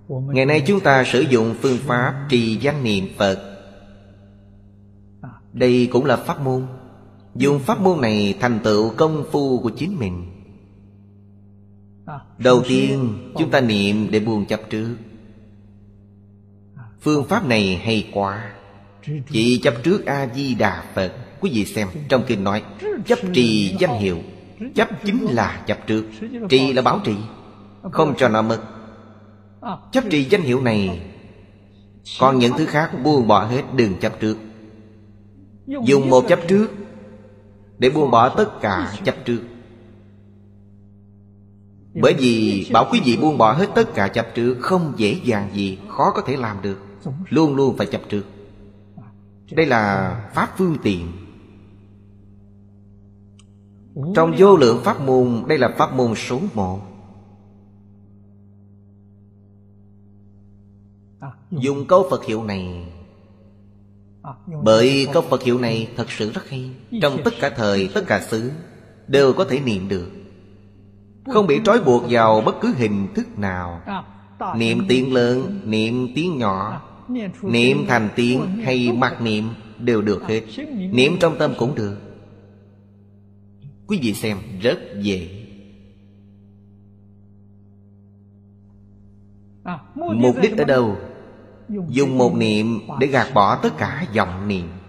Ngày nay chúng ta sử dụng phương pháp trì danh niệm Phật. Đây cũng là pháp môn. Dùng pháp môn này thành tựu công phu của chính mình. Đầu tiên chúng ta niệm để buông chấp trước. Phương pháp này hay quá. Chỉ chấp trước A-di-đà Phật. Quý vị xem, trong kinh nói chấp trì danh hiệu. Chấp chính là chấp trước, trì là bảo trì, không cho nó mất. Chấp trì danh hiệu này. Còn những thứ khác buông bỏ hết, đừng chấp trước. Dùng một chấp trước để buông bỏ tất cả chấp trước. Bởi vì bảo quý vị buông bỏ hết tất cả chấp trước không dễ dàng gì, khó có thể làm được. Luôn luôn phải chấp trước. Đây là pháp phương tiện. Trong vô lượng pháp môn, đây là pháp môn số 1. Dùng câu Phật hiệu này. Bởi câu Phật hiệu này thật sự rất hay. Trong tất cả thời, tất cả xứ đều có thể niệm được, không bị trói buộc vào bất cứ hình thức nào. Niệm tiếng lớn, niệm tiếng nhỏ, niệm thành tiếng hay mặc niệm đều được hết. Niệm trong tâm cũng được. Quý vị xem, rất dễ. Mục đích ở đâu? Dùng một niệm để gạt bỏ tất cả vọng niệm.